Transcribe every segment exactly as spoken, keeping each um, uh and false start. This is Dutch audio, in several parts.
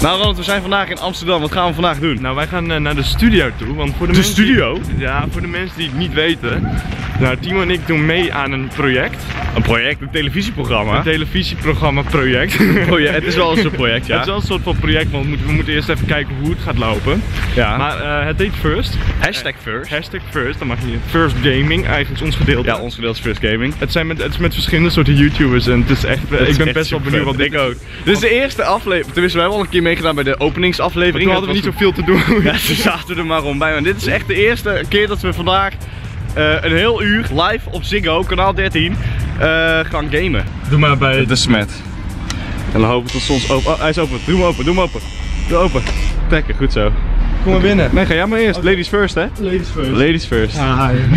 Nou Ronald, we zijn vandaag in Amsterdam. Wat gaan we vandaag doen? Nou, wij gaan uh, naar de studio toe. Want voor de, de mensen studio? Die, ja, voor de mensen die het niet weten. Nou, Timo en ik doen mee aan een project. Een project, een televisieprogramma. Een televisieprogramma project. Project. Het is wel een soort project, ja. Het is wel een soort van project, want we moeten, we moeten eerst even kijken hoe het gaat lopen. Ja. Maar uh, het heet First. Hashtag First. Hashtag First, dan mag je First Gaming, eigenlijk is ons gedeelte. Ja, ons gedeelte is First Gaming. Het, zijn met, het is met verschillende soorten YouTubers en het is echt, het ik is ben echt best wel benieuwd wat dit ik ook. Dit is de eerste aflevering, tenminste we hebben al een keer meegedaan bij de openingsaflevering. Toen hadden we niet zoveel te doen. Ja, ze zaten er maar om bij, maar dit is echt de eerste keer dat we vandaag uh, een heel uur live op Ziggo, kanaal dertien, uh, gaan gamen. Doe maar bij de smet. En dan hopen we tot soms open. Oh, hij is open. Doe hem open, doe hem open. Doe open. Trekken, goed zo. Kom maar binnen. Nee, ga jij maar eerst. Okay. Ladies first, hè? Ladies first. Ladies first. Ah, ja.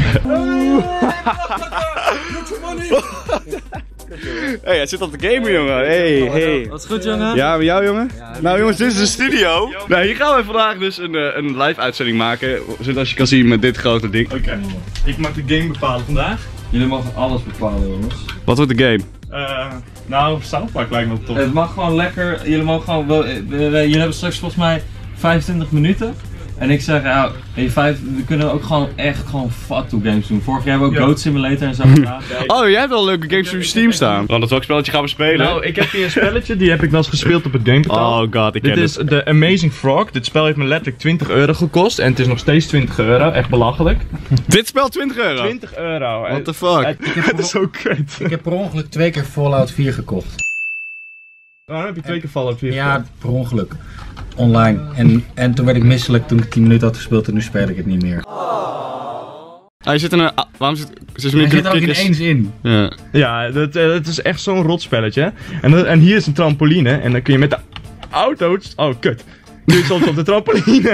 Hey, hij zit op de gamer, jongen. Hey, hey. Wat is goed, jongen? Ja, met jou, jongen? Ja, nou, jongens, dit is de studio. Nou, hier gaan we vandaag dus een, uh, een live uitzending maken. Zoals je kan zien met dit grote ding. Oké. Okay. Ik mag de game bepalen vandaag. Jullie mogen alles bepalen, jongens. Wat wordt de game? Uh, nou, South Park lijkt me tof. Het mag gewoon lekker. Jullie mogen gewoon. Wel, jullie hebben straks volgens mij vijfentwintig minuten. En ik zeg, ja, hey, vijf, we kunnen ook gewoon echt gewoon fatu games doen. Vorig jaar hebben we ook ja. Goat Simulator en zo gedaan. Oh, jij hebt wel leuke games op je Steam staan. Want dat welk spelletje gaan we spelen? Nou, ik heb hier een spelletje, die heb ik wel eens gespeeld op het gameportaal. Oh god, ik ken Dit is het. de Amazing Frog. Dit spel heeft me letterlijk twintig euro gekost en het is nog steeds twintig euro. Echt belachelijk. Dit spel twintig euro? twintig euro. What the fuck? Het is zo kut. Ik heb per ongeluk twee keer Fallout vier gekocht. Waarom heb je twee keer Fallout vier Ja, per ongeluk. Online. En, en toen werd ik misselijk toen ik tien minuten had gespeeld en nu speel ik het niet meer. Hij zit in een... Waarom zit... Zit Hij zit er ook ineens in. Ja, ja dat, dat is echt zo'n rotspelletje. En, dat, en hier is een trampoline en dan kun je met de auto's... Oh, kut. Nu is soms op de trampoline.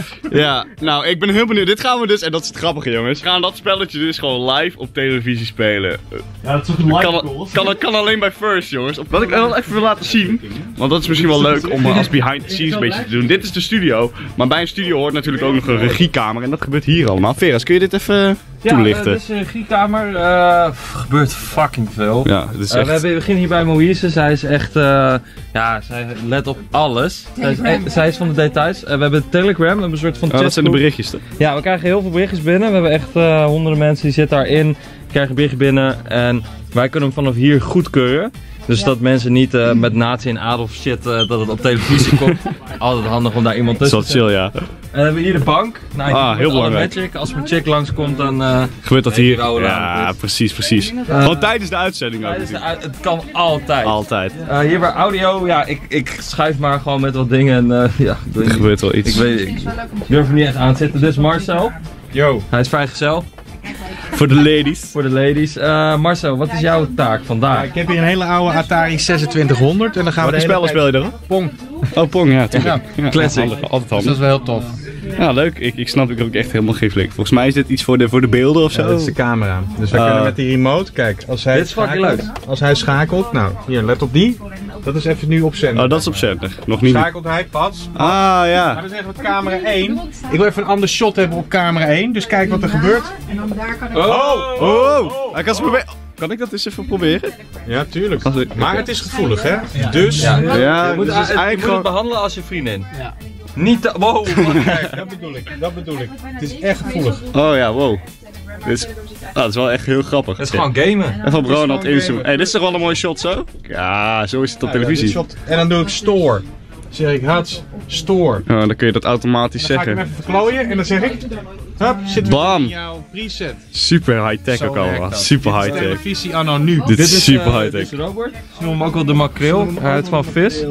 Ja, nou ik ben heel benieuwd. Dit gaan we dus, en dat is het grappige jongens. We gaan dat spelletje dus gewoon live op televisie spelen. Ja, dat is toch een live kan, goals? Kan, kan alleen bij First jongens. Wat ik wel even wil laten zien. Want dat is misschien wel leuk om als behind the scenes een beetje te doen. Dit is de studio. Maar bij een studio hoort natuurlijk ook nog een regiekamer. En dat gebeurt hier allemaal. Veras, kun je dit even toelichten? Ja, uh, dit is een regiekamer. Uh, gebeurt fucking veel. Ja, het is echt... uh, we, hebben, we beginnen hier bij Moïse. Zij is echt... Uh, ja, zij let op alles. Zij is, zij is van de details. Uh, we hebben Telegram, we hebben een soort van chatgroep. Oh, dat zijn de berichtjes toch? Ja, we krijgen heel veel berichtjes binnen. We hebben echt uh, honderden mensen die zitten daarin. Krijgen berichten binnen en wij kunnen hem vanaf hier goedkeuren. Dus ja. Dat mensen niet uh, met nazi en adolf shit uh, dat het op televisie komt. Altijd handig om daar iemand tussen te zetten. Dat is wel chill, ja. En dan hebben we hier de bank. Nou, ah, heel belangrijk. Magic. Als mijn chick langskomt dan... Uh, gebeurt dat hier? Ja, precies, precies. Uh, Gewoon tijdens de uitzending ook. Tijdens de uit het kan altijd. Altijd. Uh, hier bij audio, ja, ik, ik schuif maar gewoon met wat dingen en uh, ja. Er gebeurt wel iets. Ik weet ik durf er niet echt aan te zitten. Dus Marcel. Yo. Hij is vrijgezel. Voor de ladies. Voor de ladies. Uh, Marcel, wat is jouw taak vandaag? Ja, ik heb hier een hele oude Atari zesentwintighonderd en dan gaan we de spellen speel je erop? Pong. Oh, Pong, ja. Toch. Ja. Ja. Classic. Handig, altijd handig. Dus dat is wel heel tof. Ja, leuk. Ik, ik snap, ik heb ook echt helemaal geen flik. Volgens mij is dit iets voor de, voor de beelden of zo. Ja, dit is de camera. Dus we uh, kunnen met die remote, kijk, als hij dit is fucking leuk. Als hij schakelt, nou, hier, let op die. Dat is even nu op zender. Oh, dat is op zender. Nog niet. Schakelt hij, pas. Ah, ja. Maar dan zeggen we camera één. Ik wil even een ander shot hebben op camera één, dus kijk wat er gebeurt. En dan daar kan ik... Oh, oh, oh. Hij kan ze proberen. Kan ik dat eens even proberen? Ja, tuurlijk. Ik... Maar het is gevoelig, hè? Ja. Dus... Ja, ja, ja je moet, dus het, is eigenlijk je gewoon... moet het behandelen als je vriendin. Ja. Niet te... Wow. Kijk, dat bedoel ik. Dat bedoel ik. Het is echt gevoelig. Oh ja, wow. Dit is, oh, dat is wel echt heel grappig. Het is gewoon gamen. En van Ronald inzoomen. Hey, dit is toch wel een mooie shot zo? Ja, zo is het op ja, televisie. Ja, shot. En dan doe ik store. Dan zeg ik, hats, store. Oh, dan kun je dat automatisch dan zeggen. Dan ga ik hem even verklooien en dan zeg ik, hup, zit weer in jouw preset. Super high-tech ook allemaal. Super high-tech. Televisie anno nu. Dit, dit is super uh, high-tech. Dit is Robert. Ze noemen hem ook wel de makreel. Hij houdt van vis.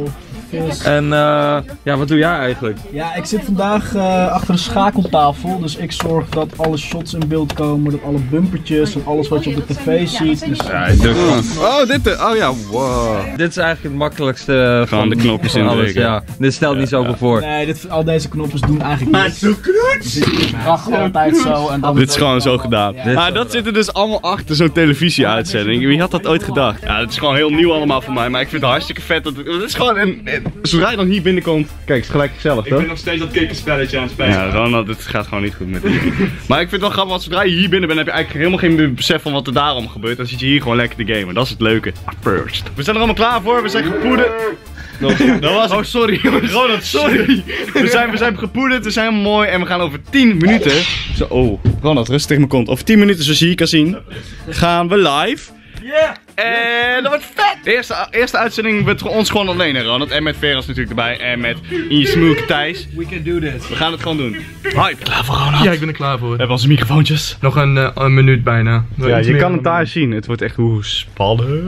En uh, ja, wat doe jij eigenlijk? Ja, ik zit vandaag uh, achter de schakeltafel, dus ik zorg dat alle shots in beeld komen, dat alle bumpertjes en alles wat je op de tv ziet. Dus... Ja, ik doe oh, oh, dit, oh ja, wow. Dit is eigenlijk het makkelijkste van, van de knopjes in alles. Ja. Dit stelt ja, niet zoveel ja. voor. Nee, dit, al deze knopjes doen eigenlijk niets. Maar zo knoet! Ach, altijd zo. En dan dit is gewoon zo gedaan. Ja. Ah, dat zit er dus allemaal achter zo'n televisieuitzending. Wie had dat ooit gedacht? Ja, het is gewoon heel nieuw allemaal voor mij, maar ik vind het hartstikke vet. Dat, het is gewoon een, zodra je dan hier binnenkomt, kijk, het is gelijk gezellig, toch? Ik ben nog steeds dat kikkerspelletje aan het spelen. Ja, Ronald, het gaat gewoon niet goed met die. Maar ik vind het wel grappig, want zodra je hier binnen bent, heb je eigenlijk helemaal geen besef van wat er daarom gebeurt. Dan zit je hier gewoon lekker te gamen. Dat is het leuke. First. We zijn er allemaal klaar voor, we zijn gepoederd. Dat was oh, sorry. Ronald, sorry. We zijn, we zijn gepoederd, we zijn mooi en we gaan over tien minuten. Zo, oh, Ronald, rustig tegen mijn kont. Over tien minuten, zoals je hier kan zien, gaan we live. Yeah. En dat wordt vet! De eerste, eerste uitzending met ons gewoon alleen, hè, Ronald. En met Veras natuurlijk erbij. En met Injesmoek Thijs. We can do this. We gaan het gewoon doen. Hype. Klaar voor Ronald? Ja, ik ben er klaar voor. We hebben onze microfoontjes. Nog een, uh, een minuut bijna. Nog Ja, iets je meer kan dan het daar een zien. Het wordt echt hoe spannend.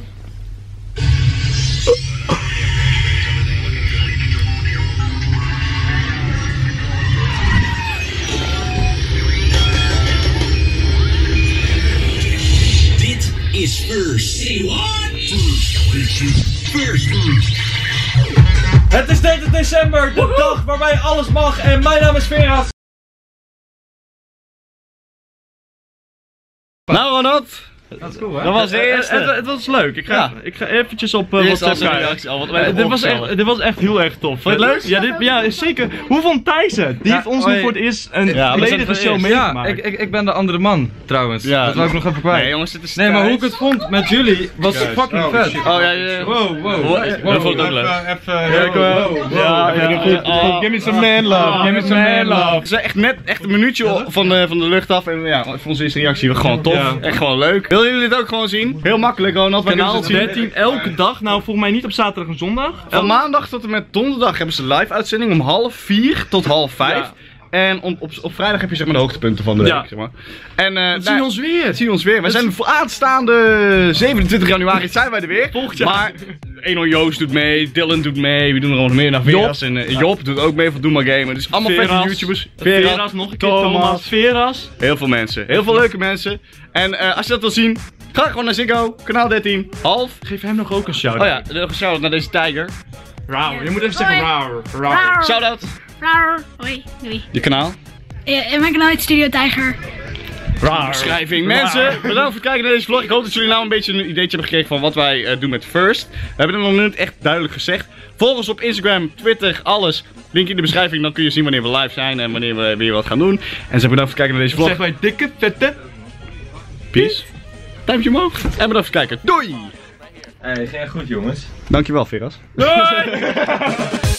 Is first. Say what? First. This is first. First. Het is dertig december, de dag waarbij alles mag en mijn naam is Veras. Nou Ronald, Dat is cool, hè? dat was de eerste. Het, het, het was leuk. Ik ga, Ja. ik ga eventjes op uh, Eerst WhatsApp als een kijken. reactie al, wat Eh, wij dit, was echt, dit was echt heel erg tof. Vond je het leuk? Ja, dit, ja, zeker. Hoe vond Thijs het? Die Ja, heeft ons hoi. nu voor het eerst een Ja, we zijn volledige voor het show eerst. meegemaakt. Ja, ik, ik, ik ben de andere man trouwens. Ja. Dat wou ik nog even kwijt. Nee jongens, dit is Nee, maar hoe ik Thijs. het vond met jullie was fucking vet. Oh ja, ja. Wow, wow. Wow, ik vond het ook leuk. Even, Ja, ik wel. Ja, ja, ja, ja. Give me some man love. Give me some man love. We zijn echt net echt een minuutje van de, van de lucht af en ja, voor onze eerste reactie was gewoon tof. Ja. Echt gewoon leuk. Willen jullie dit ook gewoon zien? Heel makkelijk, Ronald. Waar kunnen Kanaal ze het zien? dertien, elke dag. Nou, volgens mij niet op zaterdag en zondag. Van maandag tot en met donderdag hebben ze live uitzending om half vier tot half vijf. Ja. En om, op, op vrijdag heb je zeg maar de hoogtepunten van de week. Ja. Zeg maar. En uh, We zien ons weer. zien ons weer. We zijn voor aanstaande zevenentwintig januari zijn wij er weer. Volgend jaar. Maar Eno Joost doet mee, Dylan doet mee, we doen er nog meer naar Veras. En uh, Job doet ook mee van Doe Maar Gamen. Dus allemaal vette Veras. YouTubers. Veras, nog een keer Thomas. Thomas. Veras. Heel veel mensen. Heel veel leuke mensen. En uh, als je dat wil zien, ga gewoon naar Ziggo, kanaal dertien, half. Geef hem nog ook een shout-out. Oh ja, nog een shout-out naar deze tijger. Rauw. Je moet even zeggen Hoi. rauw. Rauw. Rauw. Shout-out. Rauw. Hoi, doei. Je kanaal. Eh, En mijn kanaal heet Studio Tijger. Beschrijving. Mensen, bedankt voor het kijken naar deze vlog. Ik hoop dat jullie nou een beetje een ideetje hebben gekregen van wat wij uh, doen met First. We hebben het nog niet echt duidelijk gezegd. Volg ons op Instagram, Twitter, alles. Link in de beschrijving, dan kun je zien wanneer we live zijn en wanneer we weer wat gaan doen. En ze bedankt voor het kijken naar deze vlog. Zeg wij dikke, vette. Peace. Duimpje omhoog. En bedankt voor het kijken. Doei! Hey, ging echt goed jongens. Dankjewel, Veras. Doei!